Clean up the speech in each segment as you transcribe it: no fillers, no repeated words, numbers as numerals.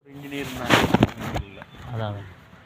Engineer இல்லை. அதான்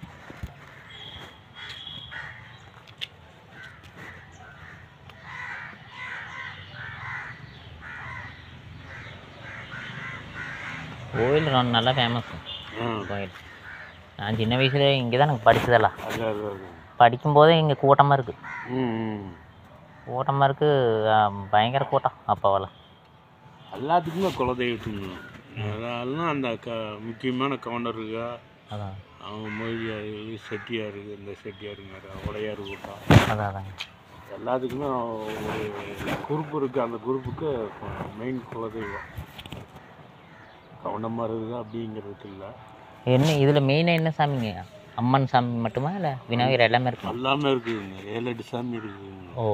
கோயில் நல்லா ஃபேமஸ் கோயில். நான் சின்ன வயசுல இங்கே தான் எனக்கு படித்ததெல்லாம். படிக்கும்போதே இங்கே கூட்டமாக இருக்குது. கூட்டமாக இருக்குது, பயங்கர கூட்டம் அப்போவெல்லாம். எல்லாத்துக்குமே குலதெய்வத்துக்கு அதெல்லாம் அந்த முக்கியமான கவுண்டருக்கு அதான் அவங்க மொழியார் செட்டியார், இந்த செட்டியாருங்க உடையார் கூட்டம். அதான் அதாங்க எல்லாத்துக்குமே ஒரு குரூப் இருக்குது. அந்த குரூப்புக்கு மெயின் குலதெய்வம் கவுண்டமாக இருக்குது அப்படிங்கிறதுக்கு இல்லை. என்ன இதில் மெயினாக என்ன சாமிங்க? அம்மன் சாமி மட்டுமா இல்லை விநாயகர் எல்லாமே இருக்கு? எல்லாமே இருக்குதுங்க. 7-8 சாமி இருக்குதுங்க. ஓ,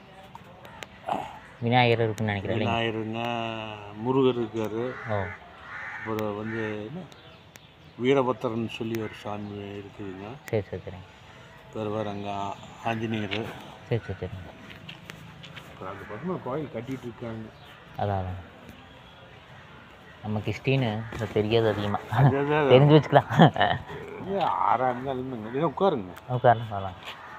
விநாயகர் இருக்குன்னு நினைக்கிறேன். விநாயகருங்க, முருகர் இருக்கார். ஓ, அப்புறம் வந்து என்ன வீரபத்திரன்னு சொல்லி ஒரு சாமி இருக்குதுங்க. சரி சரி சரிங்க. வேறு அங்கே ஆஞ்சநேயர். சரி சரி சரிங்க. அப்புறம் அந்த பக்கமாக கோயில் கட்டிகிட்டு இருக்காங்க. அதான் அதான் நம்ம கிறிஸ்டின்னு தெரியாது அதிகமாக, தெரிஞ்சு வச்சுக்கலாம். 6 இருந்தாலும் உட்காருங்க. உட்காருங்க சொல்லலாம்.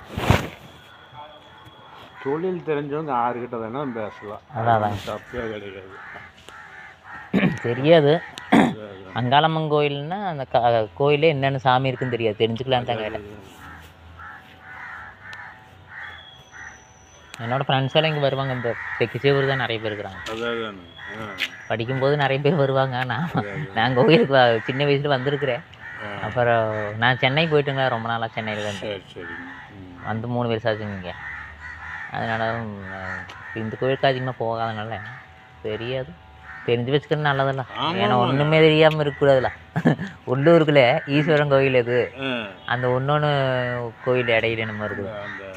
தொழில் தெரிஞ்சவங்க 6 கிட்ட வேணாலும் பேசலாம். அதான் அதாங்க தப்பே கிடையாது. தெரியாது. அங்காளம்மன் கோயில்னா அந்த கோயிலே என்னென்ன சாமி இருக்குன்னு தெரியாது, தெரிஞ்சுக்கலான்னு தான் கேட்டேன். என்னோடய ஃப்ரெண்ட்ஸ் எல்லாம் இங்கே வருவாங்க. இந்த தெக்கிச்சேவூர் தான் நிறைய பேர் இருக்கிறாங்க. படிக்கும்போது நிறைய பேர் வருவாங்க. நான் கோயிலுக்கு சின்ன வயசில் வந்திருக்கிறேன். அப்புறம் நான் சென்னை போயிட்டுங்க, ரொம்ப நாளாக சென்னையில் வந்து வந்து 3 வருஷம் ஆச்சுங்க இங்கே. அதனால் இந்த கோயிலுக்கு அதிகமாக போகாதனால தெரியாது. தெரிஞ்சு வச்சுக்கிறது நல்லதில்ல. ஏன்னா ஒன்றுமே தெரியாமல் இருக்கக்கூடாதுல. உள்ளூருக்குள்ள ஈஸ்வரன் கோயில் எது, அந்த ஒன்று கோயில் இடையில நம்ம இருக்குது,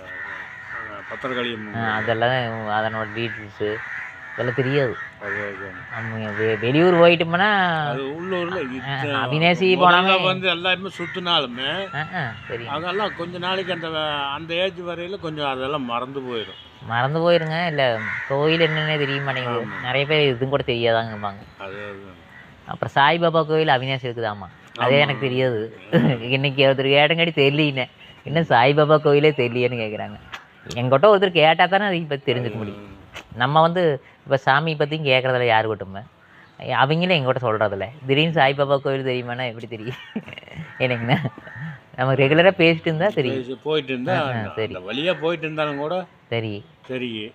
அதெல்லாம் அதனோட டீட்டெயில்ஸு இதெல்லாம் தெரியாது. வெளியூர் போயிட்டோம்னா அவினாசி போனாங்க வந்து எல்லாருமே சுற்றினாலுமே தெரியும். அதெல்லாம் கொஞ்ச நாளைக்கு அந்த ஏஜ் வரையில் கொஞ்சம் அதெல்லாம் மறந்து போயிருங்க. இல்லை கோயில் என்னென்ன தெரிய மாட்டேங்குது. நிறைய பேர் இதுவும் கூட தெரியாதாங்கம்பாங்க. அப்புறம் சாய்பாபா கோயில் அவினாசி இருக்குதாம்மா, அதே எனக்கு தெரியாது. இன்னைக்கு ஒருத்தர் கேட்டங்காடி தெரியலீன்னு, இன்னும் சாய்பாபா கோயிலே தெரியலையேன்னு கேட்குறாங்க. எங்கிட்ட ஒருத்தர் கேட்டால் தானே அதை பற்றி தெரிஞ்சுக்க முடியும். நம்ம வந்து இப்போ சாமி பற்றியும் கேட்குறதில்ல யாரு கூட்டமே, அவங்களும் எங்கிட்ட சொல்கிறதில்ல. திடீர்னு சாய்பாபா கோயில் தெரியுமானா எப்படி தெரியும் எனக்குண்ணா? நம்ம ரெகுலராக பேசிட்டு இருந்தால் தெரியும், போயிட்டு இருந்தா சரி வழியாக போயிட்டு இருந்தாலும் கூட தெரியும்.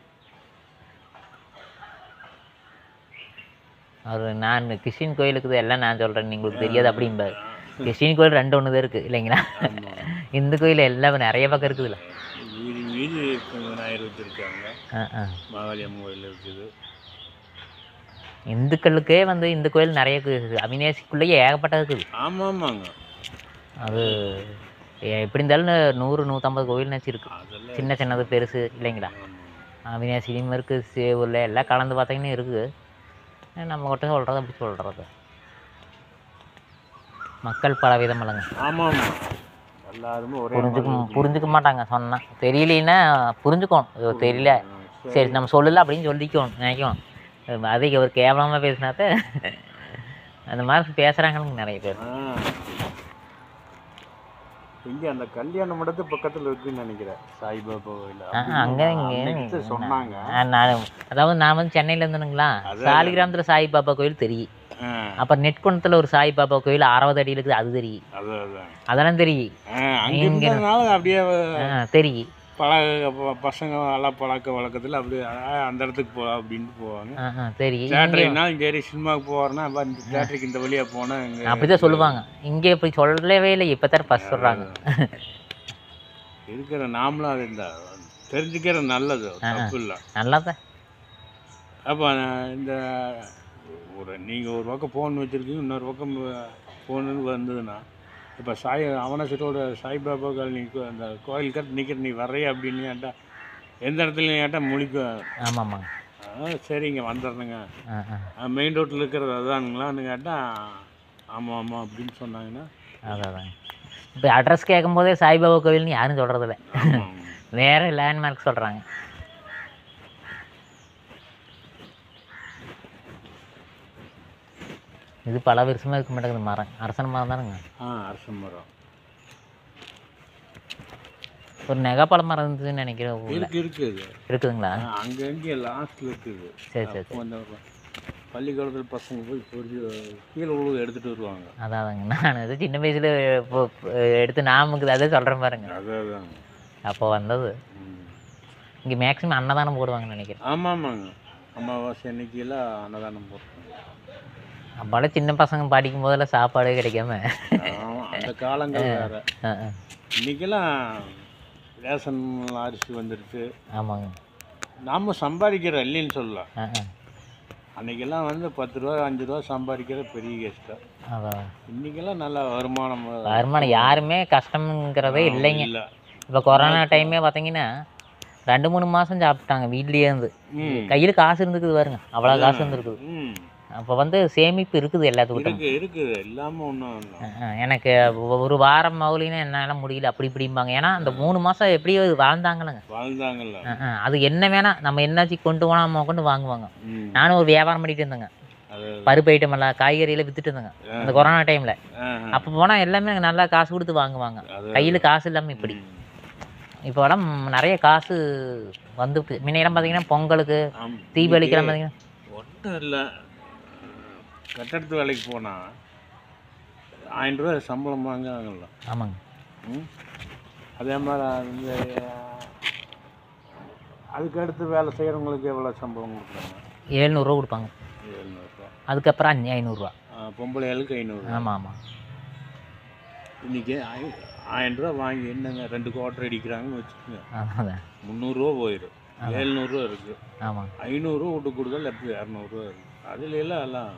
அவர் நான் கிறிஸ்டின் கோயிலுக்கு எல்லாம் நான் சொல்கிறேன், உங்களுக்கு தெரியாது அப்படிம்பாரு. கிறிஸ்டின் கோயில் 2 ஒன்று தான் இருக்குது இல்லைங்களா? இந்து கோயில் எல்லாம் நிறைய பக்கம் இருக்குதுல்ல. விநாயகர் வச்சுருக்காங்க, மாகாளியம்மன் கோயில் இருக்குது. இந்துக்களுக்கே வந்து இந்த கோயில் நிறைய இருக்குது. அவினாசிக்குள்ளேயே ஏகப்பட்ட இருக்குது. ஆமாங்க. அது எப்படி இருந்தாலும் 100-150 கோயில் நினச்சி இருக்குது. சின்ன சின்னது பெருசு இல்லைங்களா? அவினாசிலையும் இருக்குது, சேவூரில் எல்லாம் கலந்து பார்த்தீங்கன்னா இருக்குது. நம்ம கிட்ட சொல்கிறது அப்படி சொல்கிறது. மக்கள் பல விதம் இல்லைங்க. ஆமாம், எல்லாருமே புரிஞ்சுக்க மாட்டாங்க. சொன்னால் தெரியலன்னா புரிஞ்சுக்கணும். தெரியல சரி நம்ம சொல்லலை அப்படின்னு சொல்லிக்கணும், நினைக்கணும். அதே ஒரு கேவலமாக பேசினாத்த அந்த மாதிரி பேசுகிறாங்க நிறைய பேர். இங்கே அந்த கல்யாண மண்டபத்து பக்கத்தில் இருக்குன்னு நினைக்கிறேன் சாய்பாபா கோயில். அங்கே இங்கே சொன்னாங்க. அதாவது நான் வந்து சென்னையில் இருந்தேனுங்களா, சாலிகிராமத்தில் சாய்பாபா கோயில் தெரியும். அப்புறம் நெட்குணத்தில் ஒரு சாய்பாபா கோயில் 60 அடியில் இருக்குது, அது தெரியும். அதெல்லாம் தெரியும். அப்படியே தெரியும். பசங்க எல்லாம் பழக்க வழக்கத்தில் அப்படியே அந்த இடத்துக்கு போ அப்படின்ட்டு போவாங்க. தெரியும். தேட்டருக்குனா இங்கே சினிமாவுக்கு போகிறோன்னா இந்த தேட்டருக்கு இந்த வழியாக போனால் அப்படிதான் சொல்லுவாங்க. இங்கே இப்படி சொல்லவே இல்லை, இப்போ தான் ஃபஸ்ட் சொல்கிறாங்க. இருக்கிற நாமளும் அது இந்த தெரிஞ்சுக்கிற நல்லது, தப்பு இல்லை, நல்லதான். அப்போ இந்த நீங்கள் ஒரு பக்கம் ஃபோன் வச்சுருக்கீங்க, இன்னொரு பக்கம் ஃபோனுன்னு வந்ததுன்னா, இப்போ அவனாசிட்டோட சாய்பாபா காலனி அந்த கோயில் கட்டு நிற்கிற நீ வர்றைய அப்படின்னு கேட்டால் எந்த இடத்துல கேட்டால் முழிக்கும். ஆமாம்மா. சரிங்க வந்துடுறேங்க, மெயின் ரோட்டில் இருக்கிறது அதானுங்களான்னு கேட்டால் ஆமாம் அப்படின்னு சொன்னாங்கன்னா அதான். இப்போ அட்ரஸ் கேட்கும்போதே சாய்பாபா கோயில்னு யாரும் சொல்கிறதில்ல, வேறு லேண்ட்மார்க் சொல்கிறாங்க. இது பல வருஷமாக இருக்க மாட்டேங்குது மரம். அரசன் மரம் தானுங்க. அரச மரம். ஒரு நெகாப்பழ மரம் இருந்ததுன்னு நினைக்கிறேன். இருக்குது இருக்குதுங்களா? அங்கே எங்கே லாஸ்ட்டில் இருக்குது. சரி சரி சரி. அந்த பள்ளிக்கூடத்தில் பசங்க போய் கீழே உழுவு எடுத்துகிட்டு வருவாங்க. அதாங்க நான் இது சின்ன வயசில் எடுத்து நாமுக்கு அதே சொல்கிறேன் பாருங்க. அதான் அப்போ வந்தது. இங்கே மேக்ஸிமம் அன்னதானம் போடுவாங்கன்னு நினைக்கிறேன். ஆமாங்க, அமாவாசை அன்னைக்கெல்லாம் அன்னதானம் போடுவாங்க. அப்போலாம் சின்ன பசங்க படிக்கும் போதெல்லாம் சாப்பாடே கிடைக்காம அந்த காலங்கள் வேறு. இன்றைக்கெல்லாம் ரேஷன் அரிசி வந்துடுச்சு. ஆமாங்க. நாம் சம்பாதிக்கிறோம் இல்லைன்னு சொல்லலாம். அன்றைக்கெல்லாம் 10 ரூபா 5 ரூபா சம்பாதிக்கிற பெரிய கஷ்டம். அதான் இன்றைக்கெல்லாம் நல்ல வருமானம். யாருமே கஷ்டங்கிறதே இல்லைங்க. இல்லை. இப்போ கொரோனா டைமே பார்த்தீங்கன்னா 2-3 மாதம் சாப்பிட்டாங்க வீட்லேயே இருந்து. கையில் காசு இருந்துக்குது பாருங்க, அவ்வளோ காசு இருந்துருக்குது. அப்போ சேமிப்பு இருக்குது எல்லாத்துக்கிட்டும். இருக்குது இல்லாமல் ஒன்றும். எனக்கு ஒரு வாரம் மவுலின்னா என்னால் முடியல அப்படி இப்படிம்பாங்க. ஏன்னா அந்த 3 மாதம் எப்படியோ வாழ்ந்தாங்கல்ல. அது என்ன வேணால் நம்ம என்னாச்சு கொண்டு போனால் கொண்டு வாங்குவாங்க. நானும் ஒரு வியாபாரம் பண்ணிட்டு இருந்தேங்க. பருப்பு ஐட்டம் எல்லாம் காய்கறியில் வித்துட்டு இருந்தேங்க அந்த கொரோனா டைமில். அப்போ போனால் எல்லாமே நல்லா காசு கொடுத்து வாங்குவாங்க. கையில் காசு இல்லாமல் இப்படி. இப்போலாம் நிறைய காசு வந்துருக்கு. முன்னையெல்லாம் பார்த்தீங்கன்னா பொங்கலுக்கு தீபாவளிக்கெல்லாம் பார்த்தீங்கன்னா ஒன்றும் இல்லை. கட்டடத்து வேலைக்கு போனால் 1000 ரூபா சம்பளம் வாங்குறாங்கல்ல. ஆமாங்க. அதே மாதிரி அதுக்கடுத்து வேலை செய்கிறவங்களுக்கு எவ்வளோ சம்பளம் கொடுக்குறாங்க? 700 கொடுப்பாங்க. 700. அதுக்கப்புறம் 500. பொம்பளைகளுக்கு 500. ஆமாம் ஆமாம். இன்றைக்கி 1000 ரூபா வாங்கி என்னங்க 2 குவார்டர் அடிக்கிறாங்கன்னு வச்சுக்கோங்க. அதான் 300 ரூபா போயிடும். 700 ரூபா இருக்குது. ஆமாம். 500 ரூபா விட்டு கொடுத்தால் எப்படி 200 ரூபா இருக்குது. அதுலாம் எல்லாம்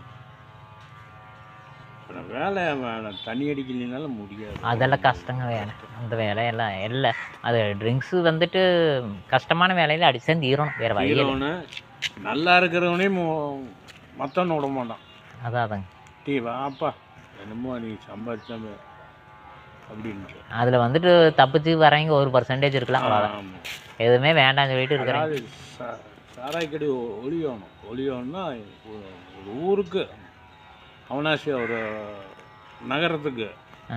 வேலை தண்ணி அடிக்கலைனாலும் முடியாது. அதெல்லாம் கஷ்டங்க வேலை. அந்த வேலையெல்லாம் இல்லை. அது ட்ரிங்க்ஸு கஷ்டமான வேலையில் அடிச்சு தீரணும். வேறு வழியில் நல்லா இருக்கிறவனையும் மற்றவனை விட மாட்டான். அதாங்க டீ வாப்பா என்னமோ நீ சம்பாதிச்சாம அப்படின்ட்டு அதில் தப்பிச்சு வரவங்க 1% இருக்கலாம். அவ்வளோதான். எதுவுமே வேண்டாம்னு சொல்லிட்டு இருக்கிறாங்க. சாராய்க்கடி ஒளியோன்னா ஒரு ஊருக்கு அவனாசி ஒரு நகரத்துக்கு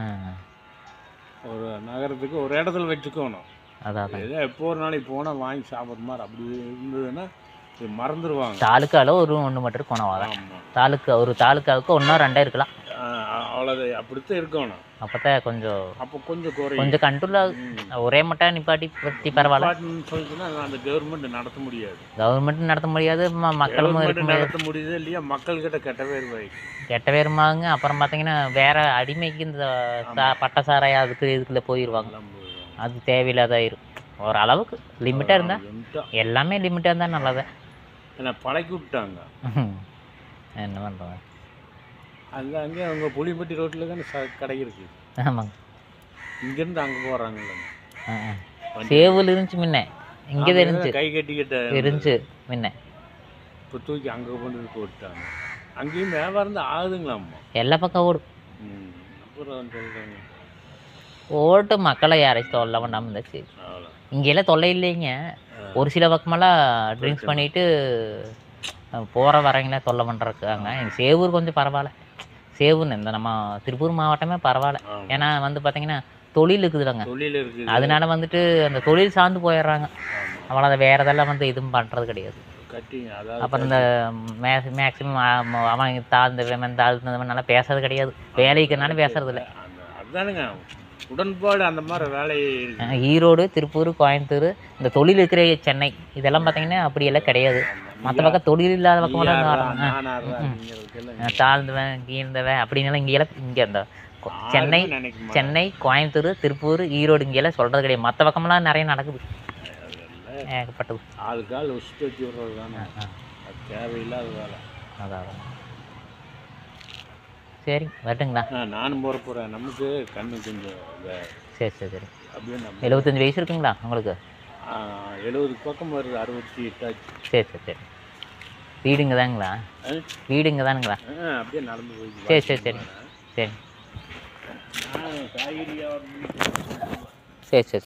ஒரு இடத்துல வச்சுக்கணும். அதான் ஏதோ எப்போ ஒரு நாளைக்கு போனால் வாங்கி சாப்பிட்ற மாதிரி அப்படி இருந்ததுன்னா மறந்துடுவாங்க. தாலுக்காவில் ஒன்று மட்டும் இருக்கணும். அதான் ஒரு தாலுக்காவுக்கு 1-2 இருக்கலாம். அவ்வளோதான். அப்படித்தான் இருக்கணும். அப்போதான் கொஞ்சம் கண்ட்ரோல் ஒரே மட்டும் நிப்பாட்டி பரவாயில்ல சொல்லிட்டுனா அந்த கவர்மெண்ட் நடத்த முடியாது. மக்களும் நடத்த முடியுது இல்லையா? மக்கள்கிட்ட கெட்ட பேருமாங்க. அப்புறம் பார்த்தீங்கன்னா வேற அடிமைக்கு இந்த பட்ட சாராயம் அதுக்கு இதுக்குள்ள போயிடுவாங்க. அது தேவையில்லாத இருக்கும். ஓரளவுக்கு லிமிட்டாக இருந்தால் எல்லாமே லிமிட்டாக இருந்தால் நல்லதான். பழக்கி விட்டாங்க. என்ன பண்ணுறாங்க? அங்கே அவங்க புளிப்பட்டி ரோட்டில் தானே கடை இருக்குது. ஆமாங்க. இங்கேருந்து அங்கே போகிறாங்கல்ல. சேவல் இருந்துச்சு முன்ன. இங்கே தான் இருந்துச்சு. கை கட்டிக்கிட்ட இருந்துச்சு முன்ன. இப்போ தூக்கி அங்கே கொண்டு போட்டாங்க. அங்கேயும் வியாபாரம் தான் ஆகுதுங்களாம்மா. எல்லா பக்கம் ஓடும். அப்புறம் சொல்கிறாங்க ஓட்டு மக்களை யாரையும் தொல்லை பண்ணாமல் இருந்துச்சு. இங்கெல்லாம் தொல்லை இல்லைங்க. ஒரு சில பக்கமெல்லாம் ட்ரிங்க்ஸ் பண்ணிவிட்டு போகிற வரவங்களாம் தொல்லை பண்ணுறாங்க. எங்கள் சேவூர் கொஞ்சம் பரவாயில்ல. சேவூர் இந்த நம்ம திருப்பூர் மாவட்டமே பரவாயில்ல. ஏன்னா பார்த்தீங்கன்னா தொழில் இருக்குதுல்லங்க. அதனால அந்த தொழில் சார்ந்து போயிடுறாங்க. அவ்வளோ வேறு இதெல்லாம் இதுவும் பண்ணுறது கிடையாது. அப்புறம் இந்த மேக்ஸிமம் அவன் தாழ்ந்தவன் நல்லா பேசுறது கிடையாது. வேலைக்குனாலும் பேசுறது இல்லை. அதுதானுங்க உடன்பாடு. அந்த மாதிரி வேலை ஈரோடு, திருப்பூர், கோயம்புத்தூர் இந்த தொழில் இருக்கிற சென்னை இதெல்லாம் பார்த்தீங்கன்னா அப்படியெல்லாம் கிடையாது. மற்ற பக்கம் தொழில் இல்லாத பக்கமெல்லாம் தாழ்ந்தவன் கீழ்ந்தவன் அப்படின்னாலும் இங்கே அந்த சென்னை, கோயம்புத்தூர், திருப்பூர், ஈரோடு இங்கெல்லாம் சொல்கிறது கிடையாது. மற்ற பக்கமெல்லாம் நிறைய நடக்குது. ஏகப்பட்டது. ஆளுக்கால் உசுட்டு வச்சு விடுறது தானே. தேவையில்லாத வேலை. அதான். சரி வரட்டுங்களா? நானும் போகிறேன். நமக்கு கண்ணு கொஞ்சம் சரி சரி சரி. அப்படியே 75 வயசு இருக்குங்களா உங்களுக்கு? 70 பக்கம் வருது. 68 ஆச்சு. சரி சரி சரி. வீடுங்க தானுங்களா? வீடுங்க தானுங்களா? அப்படியே நடந்து போய். சரி சரி சரி சரி காய்கறி சரி சரி.